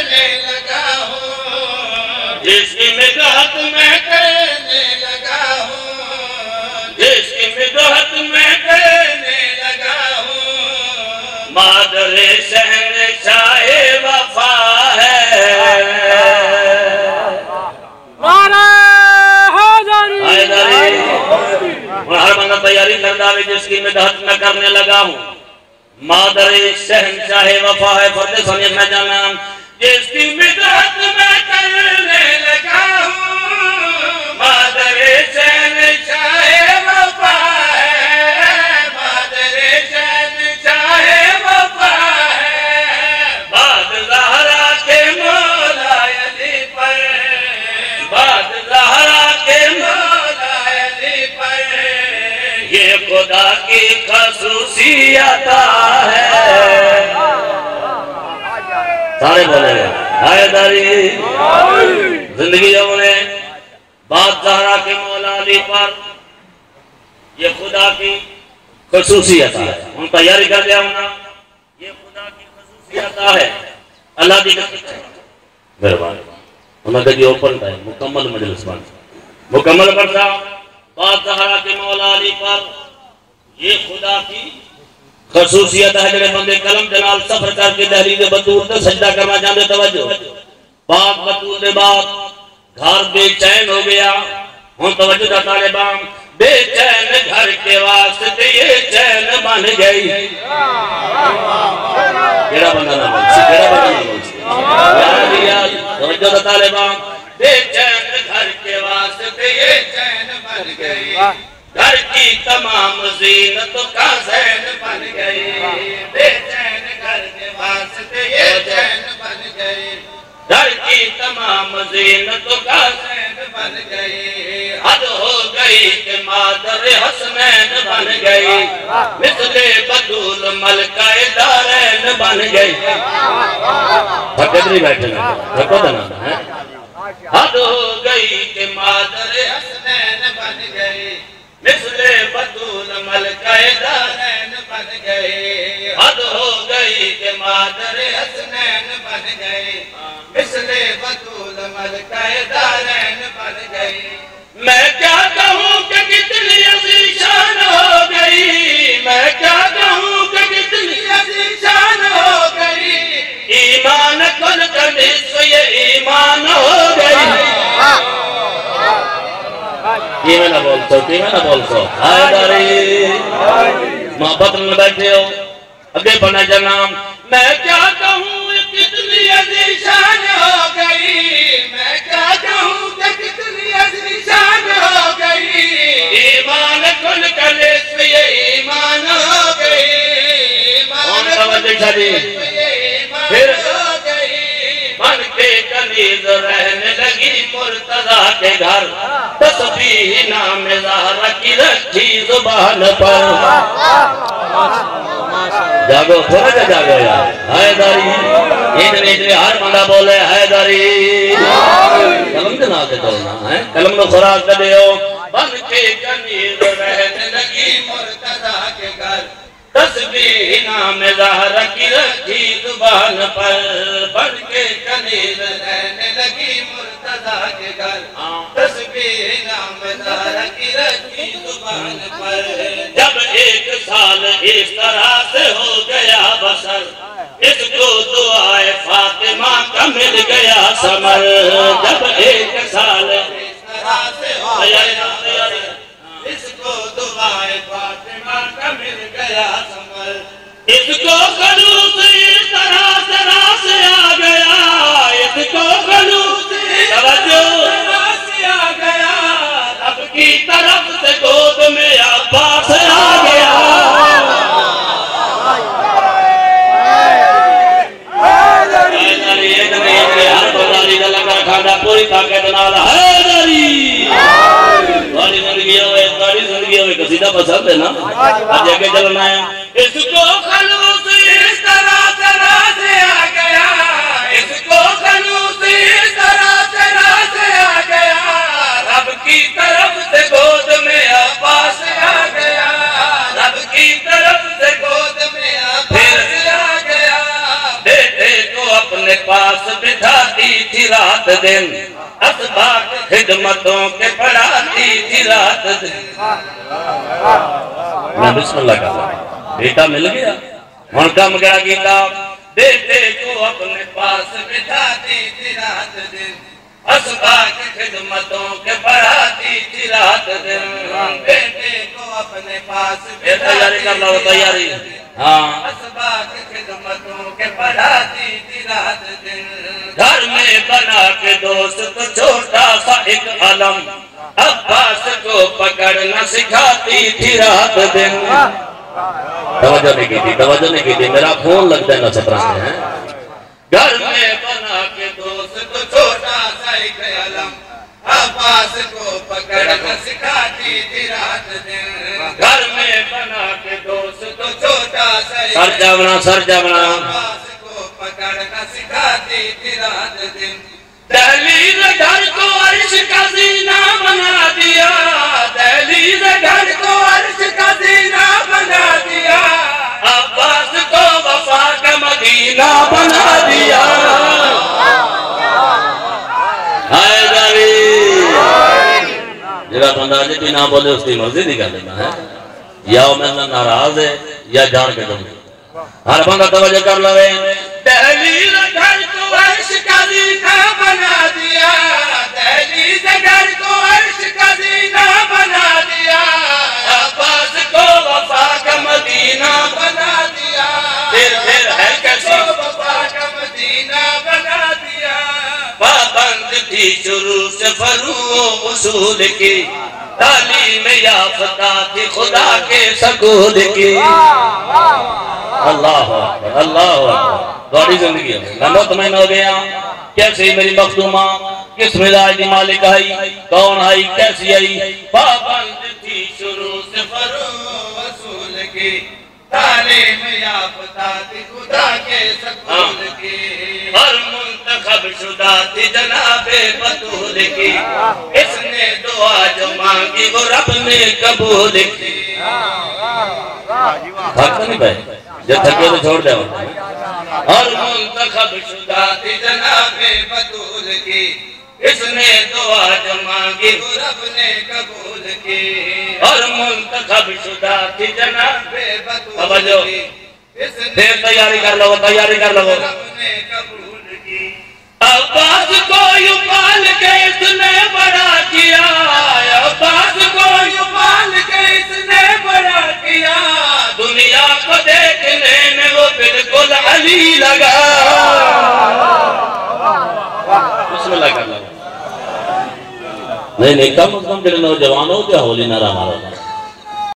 कहने लगा हूँ, जिसकी मिदहत मैं कहने लगा हूँ, जिसकी मिदहत मैं कहने लगा हूँ, मादरे शहंशाहे वफा है। हर बंदा तैयारी करता है जिसकी मिदहत मैं करने लगा हूँ, मादरे शहंशाहे वफा है। फर्द सनियत में जाना, जिसकी मिदहत मैं करने लगा हूँ, मादरे शहंशाहे वफा है, मादरे शहंशाहे वफा है। बाद ज़हरा के मौला अली पर, बाद ज़हरा के मौला अली पर, ये खुदा की खसूसियत है। सारे बोले हैदरी जिंदगी हमने बात ज़हरा के मौला अली पर, ये खुदा की खसूसियत है। हम तैयारी कर दिया होना, ये खुदा की खसूसियत है। अल्लाह दी मेहरबानी उन्हें कभी ओपन था मुकम्मल मजलिस बन मुकम्मल करता बात ज़हरा के मौला अली पर, ये खुदा की खसूसियत है। जड़े बंदे कलम जनाल सफर करके दहलीज़ बतूल से सजदा करना चाहते, तवज्जो बात बतूल के बाद घर बेचैन हो गया। हम तवज्जो दा तालिबान, बेचैन घर के वास्ते ये चैन बन गई। केड़ा बंदा ना बोल सी, केड़ा बंदा ना बोल सी यार तवज्जो दा तालिबान, बेचैन घर के वास्ते ये चैन बन गई। घर की तमाम ज़ीनतों का ज़ैन बन गई, बेचैन घर के वास्ते ये चैन बन गई। घर की तमाम ज़ीनतों का ज़ैन बन गई। हद हो गई कि मादर हसनैन बन गई, मिसले बतूल मलकाए दारैन बन गई। फकदरी बैठे ना रखो देना है। हद हो गई कि मादर हसनैन बन गई, मिसले बतूल मलकाए दारैन बन गए। हद हो गई कि मादर हसनैन बन गए, मिसले बतूल मलकाए दारैन बन गए। मैं क्या कहूँ कि कितनी अज़ीशान हो गई, मैं क्या कहूँ कि कितनी अज़ीशान हो गई। ईमान कुल का निस्फ़ ये ईमान हो गई। मैं ना बोल सो, मैं ना बोल सो। हैदरी मोहब्बत में बैठे हो, अगे बना जनाम। मैं क्या कहूँ कितनी अज़ीशान हो गई, मैं क्या कहूँ कि कितनी अज़ीशान हो गई। ईमान कुल का निस्फ़ ये ईमान हो गई, ईमान कुल का निस्फ़ ये ईमान हो गई। बन के कनीज़ रहने लगी मुर्तज़ा के घर, तस्बीह नाम ज़हरा की रखी ज़ुबान पर। जागो थोड़ा सा जागो यार। हैदरी इतने इतने हर बंदा बोले हैदरी। कलम के नाम से चलना है, कलम लो खुराक कर दे। बन के कनीज़ रहने लगी मुर्तज़ा के घर, तस्बीह नाम ज़हरा की रखी ज़ुबान पर। बन के कनीज़ रहने लगी मुर्तज़ा के घर, तस्बीह नाम ज़हरा की रखी ज़ुबान पर। जब एक साल इस तरह से हो गया बसर, इसको दुआए फातिमा का मिल गया समर। जब एक साल इस तरह से हो गया, इसको दुआए फातिमा का मिल गया समर। इसको खलूस इस तरह से आ गया, इसको खलूस इस तरह से आ गया। रब की तरफ से गोद में अब्बास आ गया। हर बंदारी का लगा खाना पूरी ताकत नाल हैदरी। तुम्हारी जिंदगी हो कसीदा पसंद है ना, आज आगे चलना है। इसको खलूस इस तरह से आ गया, इसको खलूस इस तरह से आ गया। रब की तरफ से गोद में अब्बास आ गया, रब की तरफ से गोद में अब्बास आ गया। बेटे को अपने पास पास बिठाती थी रात दिन, असबाब खिदमतों के पढ़ाती थी रात दिन। मैं बिस्मिल्लाह का बेटा मिल गया, हुण कम गया गीता, बेटे को अपने पास बिठाती थी रात दिन, असबाब खिदमतों के पढ़ाती थी रात दिन। बेटे को अपने पास तैयारी कर लो, तैयारी। हाँ, असबाब खिदमतों के पढ़ाती थी रात दिन। घर में बना के दोस्त तो छोटा सा एक अलम, अब्बास को पकड़ना सिखाती थी रात दिन। तवज्जो नहीं की थी, तवज्जो नहीं की थी, मेरा फोन लगता है नक्षत्रा से। घर में बना के दोस्त तो छोटा सा एक अलम, अब्बास को पकड़ना सिखाती थी रात दिन। घर में बना के दोस्त तो छोटा सा सर जावना, सर जावना, अब्बास को पकड़ना सिखाती थी रात दिन। दहलीज घर को अर्श का जीना बना दिया, दहलीज घर को अर्श का जीना बना दिया, अब्बास को वफा का मदीना बना दिया। जरा बंदा भी ना बोले उसकी मर्जी नहीं कर लेना है, या वो मेरे नाराज है या जान के दूंगा। हर बंदा तवज्जो कर लवे। दहलीज घर को अर्श का जीना बना दिया, दहलीज घर को अर्श का जीना बना दिया, अब्बास को वफा का मदीना बना दिया। फिर है कैसे वफा का मदीना बना दिया। पाबंद थी शुरू से फरूओ उसूल की, तालीम याफ्ता थी खुदा के सकूल की। अल्लाह अकबर, अल्लाह अकबर। बड़ी जिंदगी में लंबा महीना हो गया। कैसे मेरी मखदूमा किस मिजाज की मालिक आई, कौन आई, कैसी आई। पाबंद थी शुरू से फरूओ उसूल की, तालीम याफ्ता थी खुदा के सकूल की। हर मुंतखब शुदा थी जनाबे बतूल की, इसने दुआ जो मांगी वो रब ने कबूल की। थक नहीं पाए, जब थके तो छोड़ दे। हर मुंतखब शुदा थी जनाबे बतूल की, इसने दुआ जो मांगी वो रब ने कबूल की। हर मुंतखब शुदा थी जनाबे बतूल की, फिर तैयारी कर लो, तैयारी कर लो। अब्बास को यूं पाल के इसने बड़ा किया, अब्बास को यूं पाल के इसने बड़ा किया, दुनिया को देखने में वो बिल्कुल अली लगा। बिस्मिल्लाह कर लो। नहीं कम से कम नौजवान हो क्या होली नारा मारो।